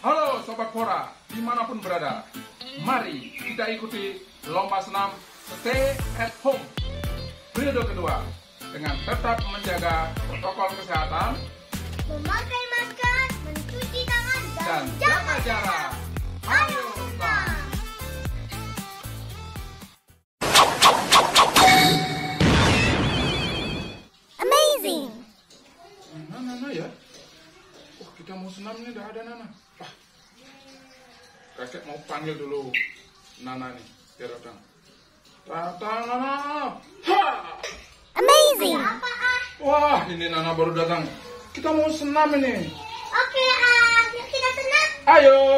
Halo Sobat Fora, dimanapun berada. Mari kita ikuti lomba senam Stay at Home periode kedua dengan tetap menjaga protokol kesehatan, memakai masker, mencuci tangan, dan jaga jarak. Ayo senam! Amazing! Nana ya? Oh, kita mau senam nih, udah ada Nana. Kakek mau panggil dulu Nana nih, biar datang. Datang Nana! Ha! Amazing! Apa Wah, ini Nana baru datang. Kita mau senam ini. Oke, yuk kita senam. Ayo!